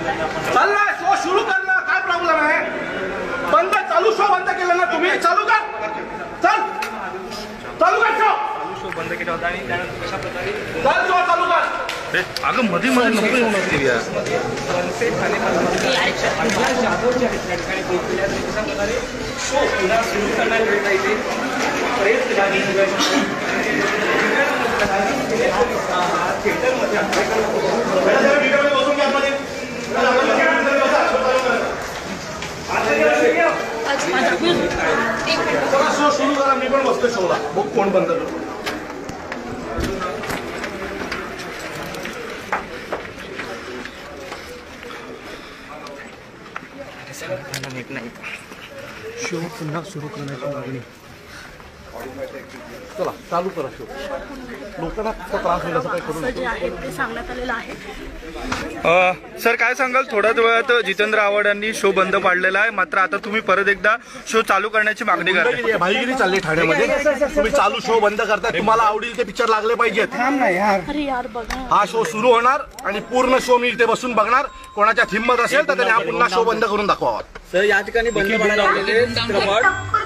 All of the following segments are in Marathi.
चल ना, शो सुरू कर ना, काय प्रॉब्लेम आहे? बंद चालू, शो बंद केलं ना तुम्ही, चालू कर. चल चालू कर शो बंद केला होता आणि त्यानंतर कशा प्रकारे चल शो चालू कर. अगं मध्ये मध्ये नको येऊ नये यार. मनसे ठाणे जाधव जे आहेत त्या ठिकाणी पोहोचले आहेत, कशा प्रकारे शो पुन्हा सुरू करण्यात येत आहे ते प्रयत्न झाले. थिएटरमध्ये शो सुरू करा. मी पण बसतो शोला, बघ कोण बंद करतो. शो पुन्हा सुरू करण्याची मागणी. चला चालू करा शो. लोकांना त्रास होईल असं काही करू जे आहे ते सांगण्यात आलेलं आहे. सर काय सांगाल, थोड्याच वेळात जितेंद्र आव्हाड यांनी शो बंद पाडलेला आहे, मात्र आता तुम्ही परत एकदा शो चालू करण्याची मागणी करताय. भाईगिरी चालली ठाण्यामध्ये. तुम्ही चालू शो बंद करताय. तुम्हाला आवडील ते पिक्चर लागले पाहिजेत. अरे यार बघा, हा शो सुरू होणार आणि पूर्ण शो मी इथे बसून बघणार. कोणाच्या हिंमत असेल तर त्याने हा पुन्हा शो बंद करून दाखवा. सर या ठिकाणी बंद पाडलेले चित्रपट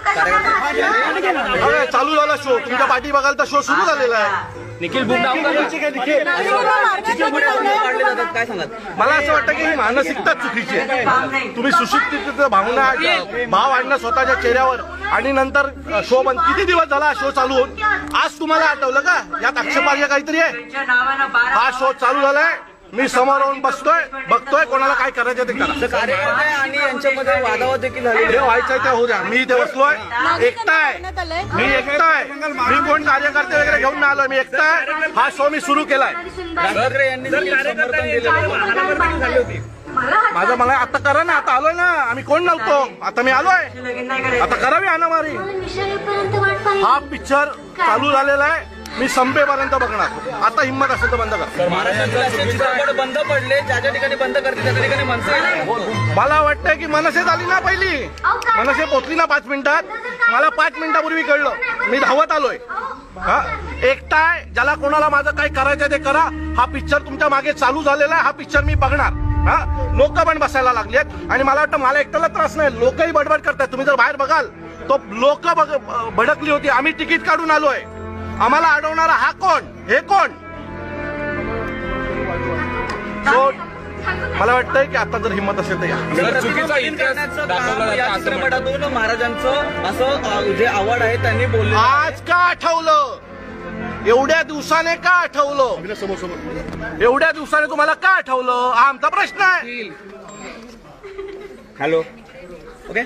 चालू झाला शो. तुमच्या पाठी बघाल तर शो सुरू झालेला आहे. निखिल बुक डाऊन काय सांगत. मला असं वाटतं की ही मानसिकता चुकीची आहे. तुम्ही सुशिक्षित भावना भाव आणणं स्वतःच्या चेहऱ्यावर आणि नंतर शो बंद. किती दिवस झाला शो चालू होऊन? आज तुम्हाला आठवलं का यात आक्षेपार्ह काहीतरी आहे? हा शो चालू झालाय, मी समोर येऊन बसतोय, बघतोय कोणाला काय करायचं ते करा. कार्यकर्ते आणि यांच्यामध्ये वादावाद देखील झाले. जे व्हायचंय ते होऊ द्या. मी इथे बसलोय, एकटाय, मी एकटाय. मी कोण कार्यकर्ते वगैरे घेऊन नाही आलोय, मी एकटाय. हा शो मी सुरू केलाय. यांनी समर्थन दिलं. मला आता करा ना. आता आलोय ना, आम्ही कोण नव्हतो, आता मी आलोय. आता करावी हाणामारी. हा पिक्चर चालू झालेला आहे, मी संपेपर्यंत बघणार. आता हिंमत असेल तर बंद कर. चित्रपट बंद पडले, ज्या ठिकाणी बंद करते त्या ठिकाणी मनसे. मला वाटतंय की मनसे झाली ना पहिली. मनसे पोचली ना 5 मिनिटात. मला 5 मिनिटापूर्वी कळलं, मी धावत आलोय. हा एकटाय, ज्याला कोणाला माझं काय करायचं ते करा. हा पिक्चर तुमच्या मागे चालू झालेला आहे. हा पिक्चर मी बघणार. हा लोक पण बसायला लागलेत आणि मला वाटतं मला एकट्याला त्रास नाही, लोकही बडबड करतात. तुम्ही जर बाहेर बघाल तो लोक भडकली होती. आम्ही तिकीट काढून आलोय. आम्हाला अडवणारा हा कोण? हे कोण? मला वाटतंय की आता जर हिंमत असेल तर या. चुकीचा इतिहास चित्रपटातून महाराजांचं असं जे आवड आहे त्यांनी बोलले. आज का आठवलं? एवढ्या दिवसाने का आठवलं? एवढ्या दिवसाने तुम्हाला का आठवलं हा आमचा प्रश्न आहे. हॅलो ओके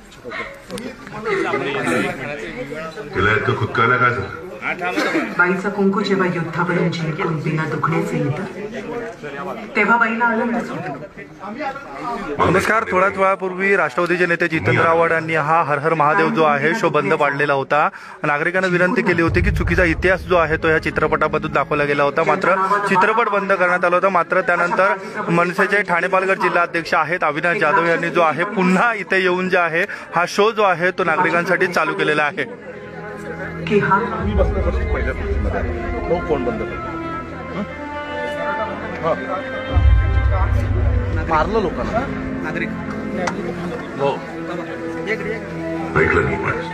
तिला इतकं खुदकायला काय झालं? बाईचा कुंकू जेव्हा युद्धावरून जिंकून बिना दुखण्याचे येतं तेव्हा बाईला आनंदच होतो. नमस्कार. थोड्याच वेळापूर्वी राष्ट्रवादीचे नेते जितेंद्र आव्हाड यांनी हा हर हर महादेव जो आहे शो बंद पाडलेला होता. नागरिकांना विनंती केली होती की चुकीचा इतिहास जो आहे तो या चित्रपटामधून दाखवला गेला होता, मात्र चित्रपट बंद करण्यात आला होता. मात्र त्यानंतर मनसेचे ठाणे पालघर जिल्हा अध्यक्ष आहेत अविनाश जाधव यांनी जो आहे पुन्हा इथे येऊन जे आहे हा शो जो आहे तो नागरिकांसाठी चालू केलेला आहे. की हा मी बसण्यापासून पहिल्या कोण बंद करतो? मारलं लोकांना नागरिक हो. ऐकलं नाही माझं.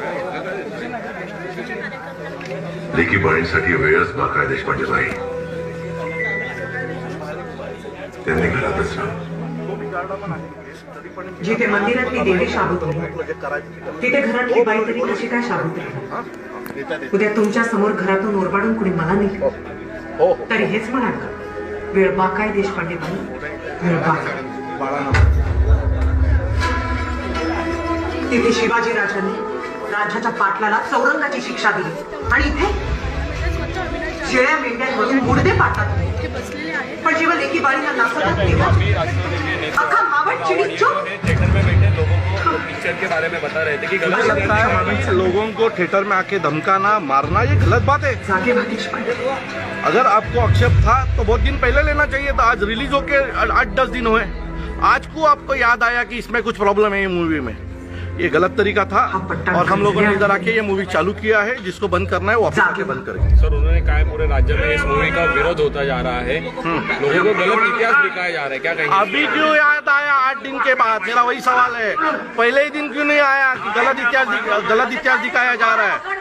लेकी बाळींसाठी वेळच बाकाय देशपांडे बाई त्यांनी घरातच राहा. जिथे मंदिरातली देवी शाबूत होती तिथे घरातली बाई तरी कशी काय शाबूत राहील? उद्या तुमच्या समोर घरातून ओरबाडून कुणी मला नाही तरी हेच म्हणाल का वेळ बाकाय देशपांडे बाई वेळ बाकाय. तिथे शिवाजी राजांनी राज्याच्या पाटलाला चौरंगाची शिक्षा दिली आणि इथे शेळ्या मेंढ्यांमधून मुडदे पाडतात. पण जेव्हा लेकी बाळीला नाचतात तेव्हा अख्खा मावळ चिडी चुप. पिक्चर के बारे में बता रहे थे कि गलत लगता है लोगों को थिएटर में आके धमकाना मारना ये गलत बात है. जागे देशपांडे अगर आपको आक्षेप था तो बहुत दिन पहले लेना चाहिए था. आज रिलीज होके 8-10 दिन हुए. आज को आपको याद आया कि इसमें कुछ प्रॉब्लम है ये मूवी में. ये गलत तरीका था और हम लोगों ने इधर आके ये मूवी चालू किया है। जिसको बंद करना है वो वापस आके बंद करेंगे। सर उन्होंने कहा है पूरे राज्य में इस मूवी का विरोध होता जा रहा है, लोगों को गलत इतिहास दिखाया जा रहा है, क्या कहेंगे? अभी क्यों याद आया 8 दिन के बाद? मेरा वही सवाल है, पहले ही दिन क्यों नहीं आया कि गलत इतिहास दिखाया जा रहा है?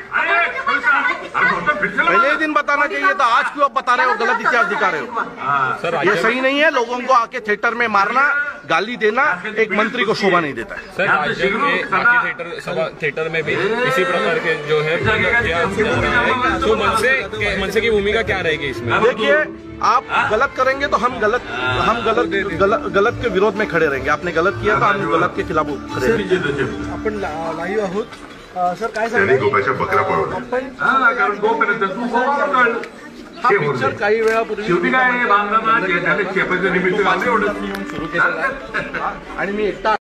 पहले ही दिन बताना चाहिए था, आज क्यों आप बता रहे हो गलत इतिहास दिखा रहे हो? सर ये सही नहीं है। लोगों को आके थिएटर में मारना, गाली देना एक मंत्री को शोभा नहीं देता है। सर राज्य के बाकी थिएटर में भी इसी प्रकार के जो है तो मनसे की भूमिका क्या रहेगी इसमें? देखिए, आप गलत करेंगे तो हम गलत के विरोध में खड़े रहेंगे। आपने गलत किया तो हम गलत के खिलाफ खड़े रहेंगे। आपण लाईव्ह आहोत सर, काय त्यांनी गोपाच्या बकरा पळवल्या. कारण गोपर्यंत तू गोपाळ हा पिक्चर काही वेळापूर्वी शेवटी काय बांधला ना, त्याने शेपाचं निमित्त सुरू केलेला आहे आणि मी एकटा